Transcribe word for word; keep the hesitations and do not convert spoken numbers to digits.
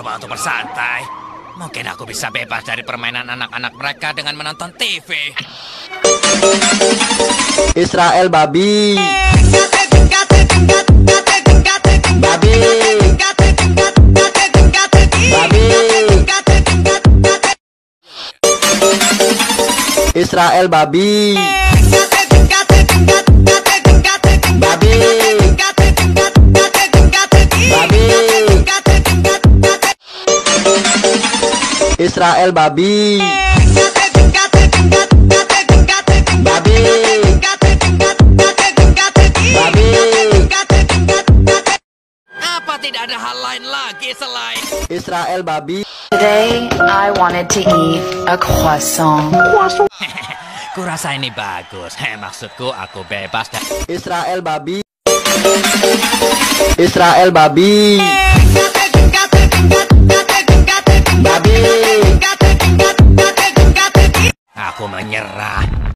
mencoba untuk bersantai. Mungkin aku bisa bebas dari permainan anak-anak mereka dengan menonton T V. Israel babi. Babi. Babi. Israel babi. Babi. Babi. Israel babi. Babi. Babi. Apa tidak ada hal lain lagi selain Israel babi. Today, I wanted to eat a croissant. Kurasa ini bagus. Heh, maksudku aku bebas dan Israel babi. Israel babi.